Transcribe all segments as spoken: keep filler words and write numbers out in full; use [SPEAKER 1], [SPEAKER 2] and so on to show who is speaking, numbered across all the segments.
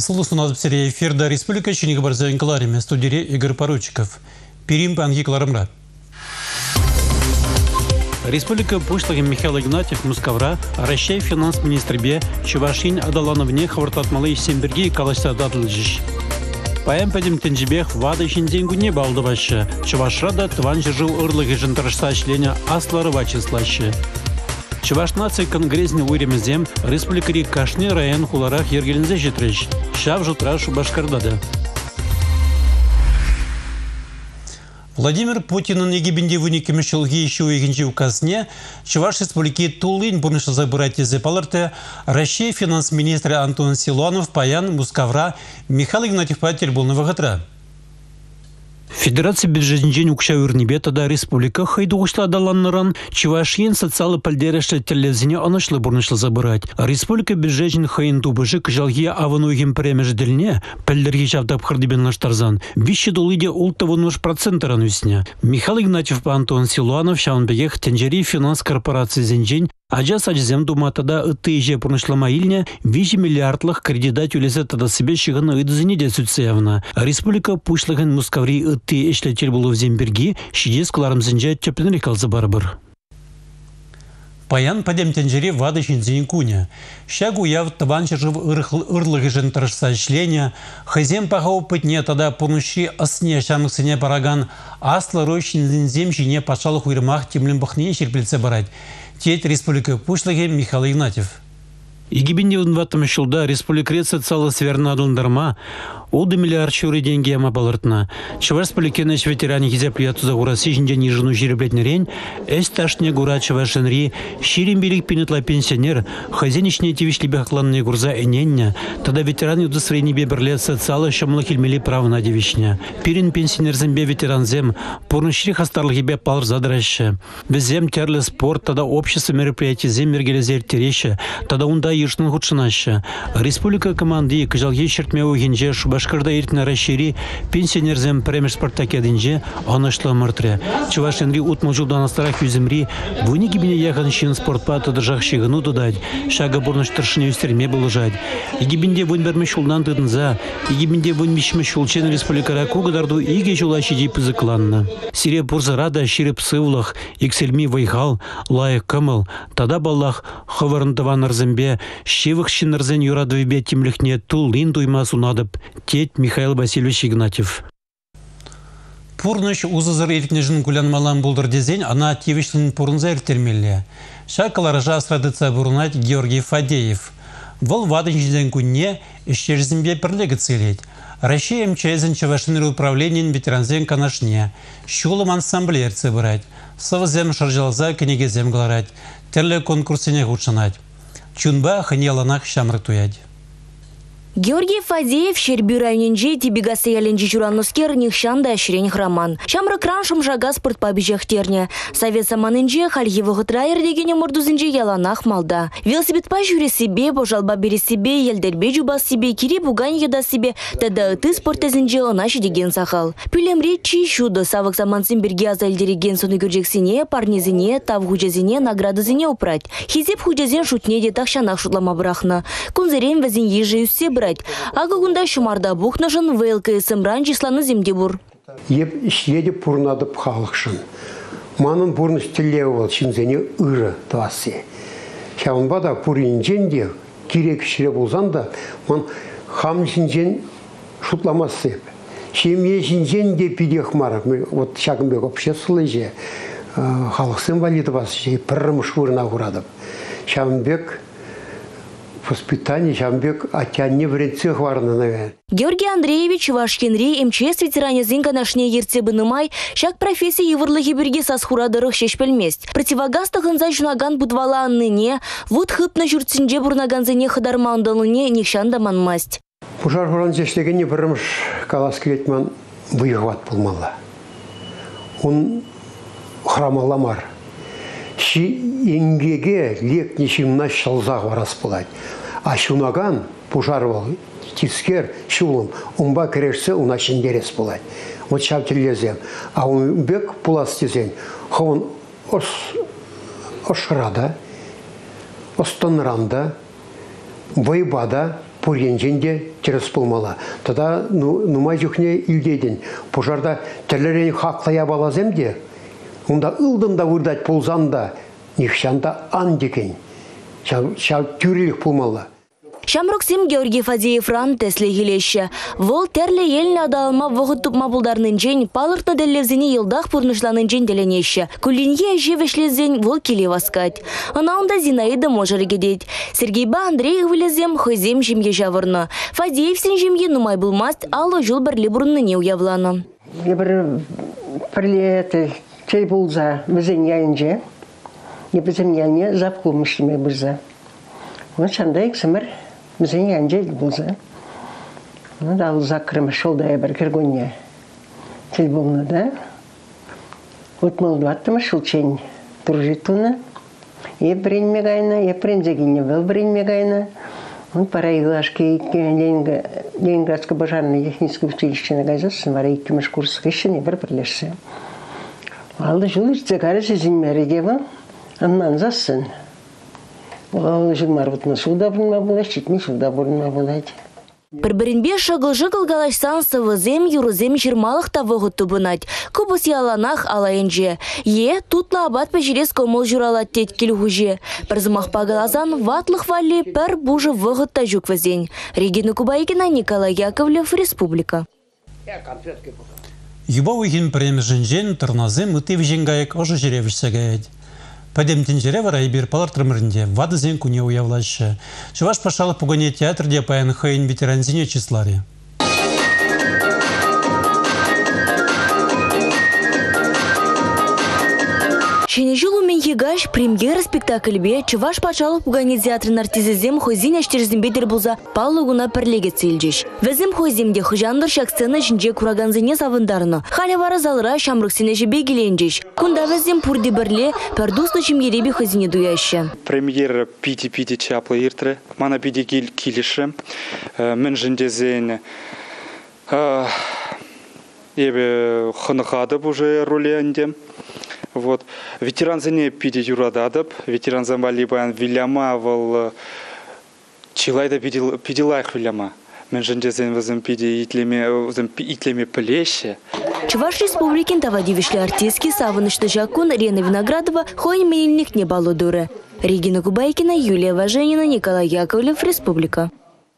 [SPEAKER 1] Слушай, у нас в серии эфирда Республика Чиник Барзайн Клариме, студии Игорь Поручиков. Перим Панги Кларамра. Республика Пуштлаги Михаил Игнатьев Мускавра, Рощей финанс-министр Бе, Чувашин Адалановне Хвартатмалы Семберги и Калашта Дадлыжиш. Паем падим тенджибех вады шинденгу не балдываще. Чувашрада тван жил ырлыги жентаршса членя асларыва числаще. Чуваш нации конгрессни уйремезем республикари Кашни район хуларах ергелензе житреш. Шав жутрашу башкардада. Владимир Путин егибенде вуникеме шылги еще егенче указне Чуваш республики Тулин бурныша забирать из паларте Россия финанс-министр Антон Силуанов паян Мускавра Михаил Игнатьев Патель был на вагатра. Федерация бюджетнжен укша үрнебе тада республика хайдугушла даланныран Чувашин социалы пальдерешле телезине анышлы бурнышлы забырать. Республика бюджетнжен хайын тубыжы кыжалги аванугим премеждельне пальдерги жавдап хардыбен лаштарзан. Вище дулыде ултавунуш процентран үсне. Михаил Игнатьев па Антон Силуанов шаунбегех тенджери финанс корпорации зенжен Аджа саджзем дума тада ытыже пурнышлама илне виже миллиардлых кредитать улезе тада себе шигана ыдзине сүтсеевна. Республика пушлыгын Мускаври ытты эшлетел булу в земберги шидес кларым зенже тепленерик алзы барбыр. Паян падем тенджери вады шинзин куня. Щагу яв таван жив ырлыгы жентаршса чления, хазем пахау пытне тада пунущи осне шамых сыне параган, асла рощин зензем жине пашалых уйрмах темлем бахне шерпельце барать. Теть республика Пушлыги Михаил Игнатьев. Егибенде в этом шулда республика Реция цала сверна адылдарма, уды миллиард чуры деньги ама балыртна. Чуваш республикеныш ветеране хизе прияту за гурасы жинде нижину жиреблетный рень, эс ташне гура чувашенри, ширим берег пинетла пенсионер, хозяйничные тивишли бехакланные гурза энення, тогда ветераны удосрени беберлет социала шамлы хильмели прав на девичня. Пирин пенсионер зембе ветеран зем, порнущих остарлых ебе палр задраща. Везем терле спорт, тогда общество мероприятий зем мергелезер тереща, тогда унда ешнын худшынаща. Республика команды кыжалге чертмеу генже шубашкарда иртна расшири пенсионерзем премеш спартакиадынже анышлы мыртре. Чувашенри утмал жылдан астарах юземри вуни гибине яхан шин спортпа тадыржах шигыну дудать. Шага бурныш тыршыне үстерме булыжать. Игибинде вунь берме шулдан тыдынза. Игибинде вунь мишме шулчен республикара кугадарду иге жулащи дейп ызыкланна. Сире бурзарада ширип сывлах, иксельми вайхал, лайық кымыл. Тада баллах хывырындыван арзембе Щевых шинерзен юрадовебе тимлихне тулин дуймас унадып. Теть Михаил Васильевич Игнатьев. Пурныш узызыр эртнежін кулянмалан булдыр дезен, ана тевишлин пурнза эртермелле. Шакаларжа асрадыца бурнать Георгий Фадеев. Вол вадын жиден күнне ишчерзімбе пірлегі целеть. Россия МЧСен Чувашинер управлениен ветеранзен канашне. Щулым ансамблер цебырать. Савызем шаржалза кенегезем гларать. Терле конкурсене гучанать. Чунба ханьяланах шамрак туядь.
[SPEAKER 2] Георгий Фадеев шербю районенже тибигасы яленжи журанускер нихшанда ширень храман. Шамры краншым жага спорт побежах терне. Совет саманынже хальевы гытрайыр дегене мордузынже яланах малда. Велосипедпа жюри себе, пожалба бери себе, елдербе жубас себе, кири бугань еда себе, тада ты спортезынже онашы деген сахал. Пюлемре чи шуды савык самансын берге азальдереген соны көржексине, парнезине, тав хужезине, наградызине упрать. Хизеп хужезен шутне де тахшанах шутлама брахна. Кунзерен вазин ежи үссе Ага гунда шумарда бухнажын ВЛКСМ ран числаны земде бур.
[SPEAKER 3] Еп işledi purnadып халықшын. Манын пурны стелевал шинзене ыры твасы. Шаунба да пуринжен де керек шире болсан да, ман хам шинжен шутламасы. Шемье шинжен де пидех мар. Вот шагымбек обществолы же халықсын валиды басы, піррымыш вырна құрадып. Шаунбек воспитание Шамбек атянне вренцех варны навен.
[SPEAKER 2] Георгий Андреевич Вашкенри МЧС ветеране зинка нашне ерце бынымай, шак профессии еврлыхи берге сасхурадырых шешпельмест. Противогаз тахынза жунаган будвала анныне, вот хыпна журцинже бурнаганзене хадармандалыне нихшанда манмасть.
[SPEAKER 3] Пужар хуран зештегене бірімш калас кретман бұйығват болмала. Он храмаламар. Ши еңгеге лек нешімна шалзақ варас болайды. А шунаган пужарвал тискер шулым, умба керешсе уна шендерес болайды. Вот шаптерлезем. А он бек пулас тезен. Хавон ошрада, останранда, вайбада, пуренженде терес болмала. Тада нумай жүхне илдейден. Пожарда тәлерен хақлая балаземде, онда ылдында вырдать ползанда, нихшанда ан декен. Шау тюрелік болмала.
[SPEAKER 2] Шамруксим Георгий Фадеев ран тесле хилеща. Вол терле елне адалма вогыт тупма булдарнын жен, палыртны деллевзіне елдах пурнышланын жен деленеща. Кулинье живешлезен вол келе васкать. Анаунда Зинаида можары гедеть. Сергейба Андрей вылезем, хойзем жемге жавырны. Фадеев сен жемге нумай булмаст, алло жыл бірле бұрынны не уявланы.
[SPEAKER 4] Я бір бірле чей булза бізен яйынже, не бізен яйне запқыл мүшліме бұза. Вот шандай ксамар бізен яйынже бұлза. Дал закрыма шолдая бір кіргонне чей болны да. Вот молду аттыма шылчен тұржит туна. Е брен мегайна, е прензегине вел брен мегайна. Он пора иглашки Ленинградское пожарное техническое училище на газосын, вара иккіміш курсық еще не бір бірлешсе. Алды жыл іште қарысы зіммәрі дебі, аннан засын. Алды жыл марбытны суда бұрынма болады, шетме суда бұрынма болады.
[SPEAKER 2] Бір-бірінбе шығыл-жығыл галашсан сывызем, юрызем жирмалық тавығы тұбынат. Күбіс яланақ алайынже. Е, тұтла абат пәжерес көміл жұралат тет келгуже. Бірзымақ пағалазан ватлық вали пәр бұжы вғытта жүк візен. Регина Кубайкина, Николай Яковлев, Республика.
[SPEAKER 1] Юба уйген премежінжен тұрназым ұтып женгайық ұжы жеревішсегейд. Падемтен жере вара ибир палар трамырінде вады зен күне уявлашы. Чуваш пашалы пугане театрде паян хайын ветеранзине числари.
[SPEAKER 2] Шене жылу мен егаш премьера спектакльбе Чуваш пачалы пугане театрын артизизем хойзин әштерзін бедер бұлза паллығына пірлеге цельдеш. Візім хойземде хыжандыр шаксцена жінже кураганзыне савындарыны. Халі вара залыра шамрыксіне жібе келенжеш. Кунда візім пурди бірле пәрдусны жімеребе хойзине дуяшы.
[SPEAKER 5] Премьера пити-пити чаплы иртры. Мана пиди киліші. Мен жіндезен ебе хынықады бұжы ролі. Вот. Ветеран за ней пиди юрададып, ветеран за балибан виляма вал чилайда пидилайх виляма. Мен жендезен вазым пиди итлеме вазым итлеме плеще.
[SPEAKER 2] Чуваш республикин тавадивишлі артистки савынышты жакун Рена Виноградова хойн менельник не балудуры. Регина Кубайкина, Юлия Важенина, Николай Яковлев, Республика.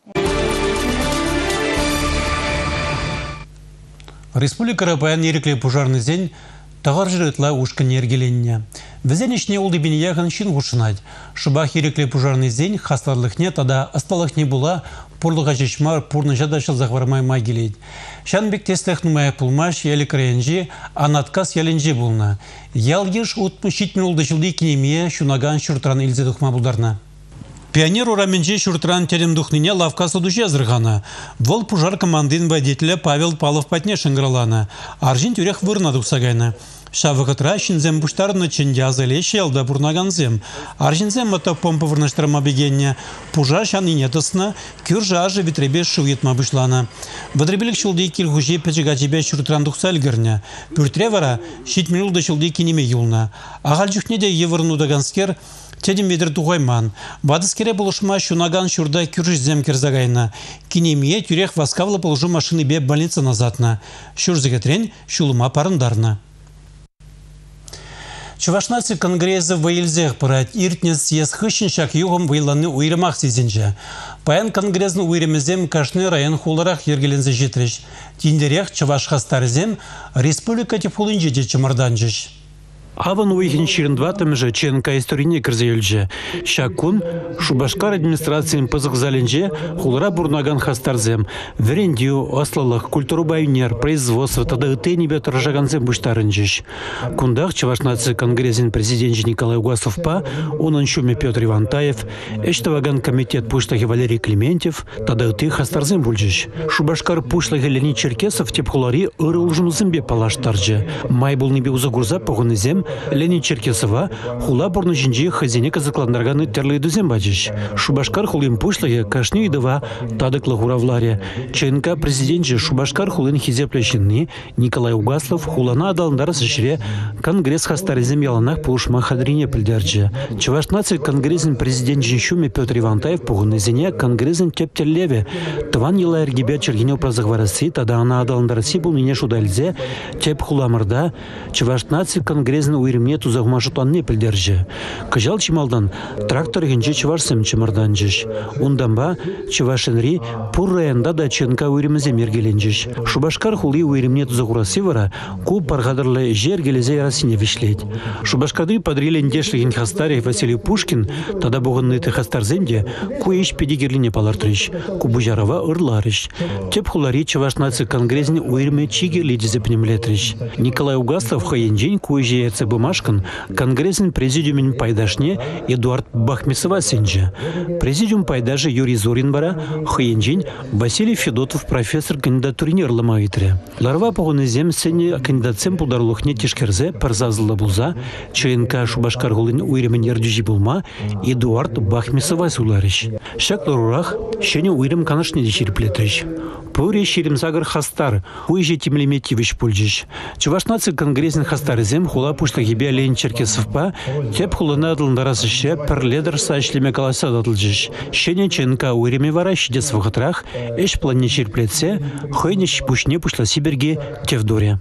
[SPEAKER 1] Республика рапаян ерекле пожарный день тағар жырытла ушкан ергеленне. Візен ішне олды бені яғын шын ғушынад. Шыбақ ерекле пожарный день хастарлық не тада асталық не була пұрлыға жешмар пұрны жадашыл зағвармай май келейд. Шанбек тестех нумай пулмаш елі крайынжи, анаткас еленжи булна. Ял еш ұтмы шитмен олды жылды кенемие шунаган шүртран илзе дұқма бұлдарна. Пионер ураменже шуртран терем духныне лавкасы душе зырғана. Вол пужар командин водителя Павел Павлов патне шыңғыралана. Аржин тюрех вырна дұқсагайна. Шавықытра шинзем буштарны ченде азеле шелда бурнаганзем. Аржинзем мотопомпа вырнаштырма бегенне. Пужар шаныне тысна, күржа ажы витребе шуетма бұшлана. Вадребелік шулды килгуже пәчіға тебе шуртран дұқса әлгірне. Пүртре вара шитменулды шулды кенеме юлна. Ағал жүхнеде евырну даганскер Тедім ведір туғайман. Бадыскере бұлышма шунаган шурда күріш земкерзагайна. Кинемие тюрех васкавлы бұлжу машины бе больница назадна. Шурзігетрен шулыма парындарна. Чувашнасы конгрезі вайлзех пырат иртнес ес хыщеншак юғым вайланы уйрымақ сезенже. Паян конгрезін уйрымезем кашны район хуларах ергелензе жетіріш. Тиндерек чуваш хастарзем республика тепулынже де чымырданжыш. Аван уйхин ширындватым же ченка историне кірзейлже. Шакун Шубашкар администрациян пызық заленже хулара бурнаган хастарзем. Верендию, аслалых, культуру байнер, производство, тада тенебе торжаганзем буштарынжеш. Кундах Чувашнасы конгрезин президент Николай Угасовпа, онан шуме Петр Ивантаев, эштаваган комитет пуштахи Валерий Клементьев, тада ты хастарзем бульжеш. Шубашкар пуштахи Леонид Черкесов тепхулари ыры улжунузымбе палаштарже. Май был небе узагурза погонызем зем Лени Черкесова хула бурны жинжи хазине казакландарганы терлы дүзем бачыш. Шубашкар хулин пушлыгы кашни идова тадыклы хуравларе. Ченка президентче Шубашкар хулин хизеплешинни Николай Угаслов хулана адалындар сышре конгресс хастаризм яланах пулушма хадрине пильдерче. Чувашнаци конгрессин президент Жиншуми Петр Ивантаев пугунызине конгрессин тептерлеве. Тван ела эргибе чергине упразахварасы, тада ана адалындарси был мине шудальзе, теп хуламырда, чувашнаци конгрессин уйремне тузагмашу танне пильдерче. Кажал чималдан трактор генже чувашсем чимарданжиш. Ундамба чувашенри пур районда да ченка уйремезе мергеленжиш. Шубашкар хули уйремне тузагурасы вара, ку паргадырлы жер гелезе ярасине вишлеть. Шубашкады подрилен дешлеген хастарев Василий Пушкин, тогда буганны ты хастарзенде, ку иш педигерлине палартрыш, ку бужарова ырларыш. Теп хулари чувашнаци конгрессин уйреме чиге лидизе пнемлетрыш. Николай Угаслов хаенджень ку иже эцебы машкан, конгрессин президиумен пайдашне Эдуард Бахмисова сенже. Президиум пайдажи Юрий Зорин бара, хаенджень Василий Федотов профессор кандидатурине ырламавитре. Ларва погонызем сене кандидатсем пударлухне тишкерзе парзазылы булза, ЧНК Шубашкар гулын уйремен ярдюжи булма Эдуард Бахмисова суларыш. Шак ларурах шене уйрем канашне деширплетрыш. Пуре ширим загар хастар, уйже темлеметивич пульжиш. Чувашнаци конгрессин хастарызем хула пушта гибе Лени Черкесовпа, теп хулына адылындарасыше перледер сашлеме каласа дадылжиш. Шене ЧНК уйреме вара шидес вахатрах, эш плане ширплетсе, хойнеш пушне пушла сиберге тевдоре.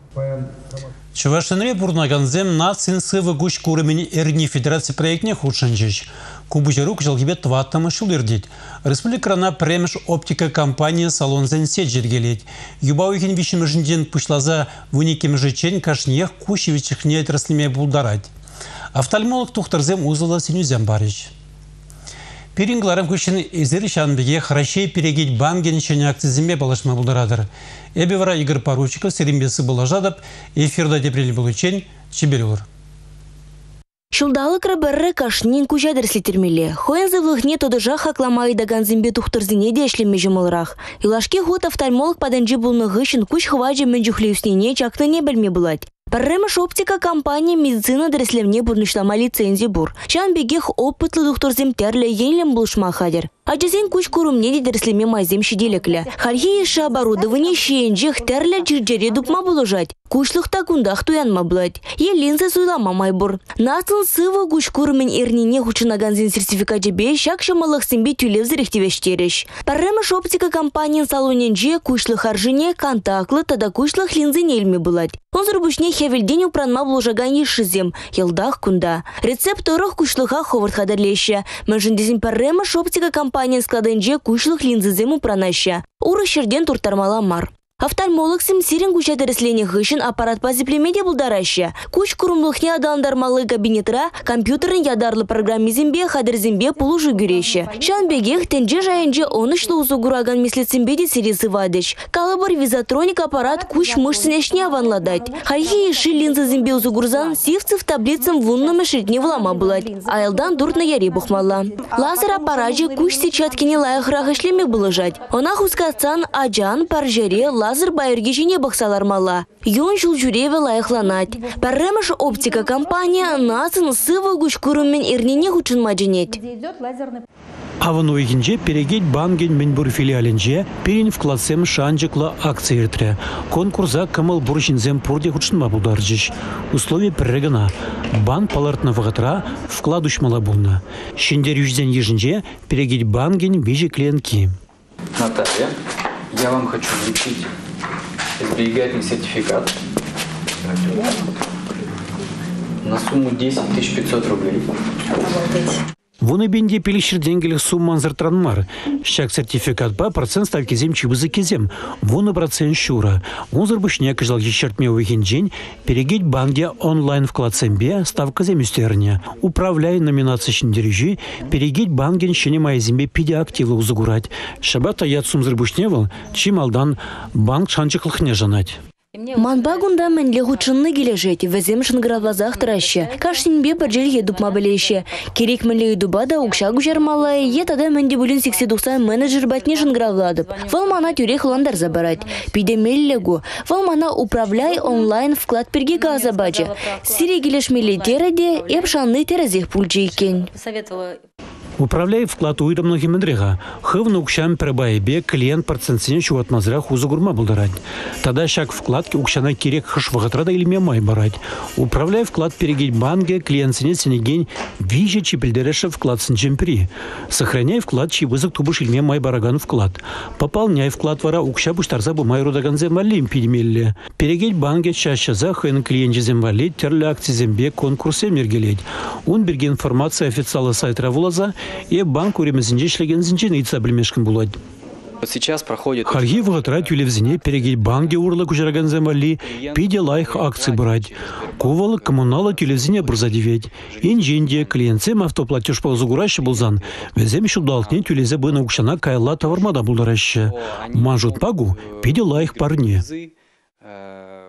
[SPEAKER 1] Чувашенре бурнаганзем нацин сывы гуш курымени эрни федерации проектне худшанжиш. Кубужарук жалгибет тваттамы шулердит. Республикарана премеш оптика компания салонзен седжергелет. Юбауихин вишимежінден пушлаза вуникем жечен кашнех кушевичихне отраслиме булдарать. Офтальмолог тухтарзем узала синюзем барич. Пирингларым күшін ezeri шанбеге хорошей перегить банген шене акцизиме балашма булдарадыр. Эбевара Игорь Поручиков серимбесі булажадып, эфирда депрели булучен чеберюр.
[SPEAKER 2] Шулдалы краберре кашнин кужадырсли термеле. Хоензы влыхне тодыжа хакламай даган зимбе тухтырзине дешлеме жымылрах. Илашки год офтальмолог паданжи булны гышын куш хваджи менджухлеюснене чакты не бельме булать. Парремеш оптика компания медицина дреслевне бурнышлама лицензии бур. Чан бегех опытлы духторзем терле енлем булшма хадер. Аджазен куч курумне дреслеме майзем шиделекле. Харье еше оборудование щенжех терле джирджере дупма булужать. Кучлых такундах туянма блать. Е линза суйлама майбур. Насын сыва куч курмен эрнине хучынаганзен сертификат жебе шакша малых симбе тюлев зрехтевештереш. Парремеш оптика компания салоненже кучлых аржине контактлы тада кучлых линзы нельме булать. Он зарбушне хевельдень упранма булужаган ешизем, елдах кунда. Рецепт орох кучлыха ховард хадарлеща. Мәжіндезен парремеш оптика компания складенже кучлых линзызем упранаща. Ура шерден туртармала мар. Офтальмолог сим сирен куча дәреслене гышын аппарат пазиплемеде булдараща. Куч курумлыхне адаландармалы кабинетра компьютерын ядарлы программизмбе хадерзимбе пулужу гюреща. Шанбегех тенже жайынже онышлы узугураган мислицимбеде сирисы вадыш. Калабар визатроник аппарат куч мышцынешне аванладать. Хайхи еши линзазимбе узугурзан сивцев таблицам вунныме шритне влама булать. Айлдан дуртна яре бухмалла. Лазер аппараджи куч сечаткине лайықрақ ішлеме булыжать. Она хускацан аджан паржере лазер байыргежине бақсалар мала. Юн жыл жүреве лайықланать. Парремеш оптика компания насын сывы күш күріммен ернене хүчін мажинет.
[SPEAKER 1] Аван уйгинже перегеть банген менбур филиаленже перин вкладсем шанжыкла акция иртре. Конкурса камал буршинзем пурде хүчінма булдаржиш. Условия перегана. Бан палартна вагатра вкладуш малабулна. Шиндер южден ежинже перегеть банген вижи клиентки.
[SPEAKER 6] Наталья, я вам хочу вручить сберегательный сертификат на сумму десять тысяч пятьсот рублей.
[SPEAKER 1] Вон и бенде пилищер денгелих сумман зартранмар. Щак сертификат ба процент ставки зем чибызы кезем. Вон и процент щура. Он зарбышня каждал ещертме уикендень перегеть банге онлайн вклад зембе ставка зем юстерня. Управляя номинации шиндережи перегеть банген щене моя зембе пиде активы узагурать. Шабата яд сум зарбышневал, чималдан банк шанчыклых не жанать.
[SPEAKER 2] Манбагунда менле хучынны кележет, везем шынгыравлазах тыраще. Кашсинбе баджел едупма білейше. Керек менле едубада укша гужармалай, етада менде булин сиксе духсан менеджер батне шынгыравладып. Вал мана тюрех ландар забарать. Пиде меллегу. Вал мана управляй онлайн вклад перге газа баджа. Сири келешмеле тереде, эпшанны терезех пульджейкен.
[SPEAKER 1] Управляй вклад уйрам многимендрега. Хывну укшам пребайбе клиент процентсене чуат мазрах узугурма булдырать. Тогда шаг вкладки укшана кирек хыш вахатрада или мемай барать. Управляй вклад перегеть банге клиент сене сенеген виже чипельдереше вклад сенчемпри. Сохраняй вклад чи вызык тубыш или мемай бараган вклад. Пополняй вклад вара укша буштарза бумай рудаган земвалим пидемелле. Перегеть банге чаще захын клиенте земвалит терли акции зембе конкурсе мергелеть. Он берге информация официала сайта вулаза и банк уремезинче шлеген зинчен итса білмешкін болады.
[SPEAKER 6] Сейчас проходит...
[SPEAKER 1] Харги вғатрать үлевзіне перегей банге урлы күжіраган земали пиде лайх акции брать. Ковалы коммуналы үлевзіне бұрзадевет. Инженде клиентсем автоплатеж по загураще булзан. Везем шудалтне үлезе бына укшана кайла товармада булдараще. Мажут пагу пиде лайх парне.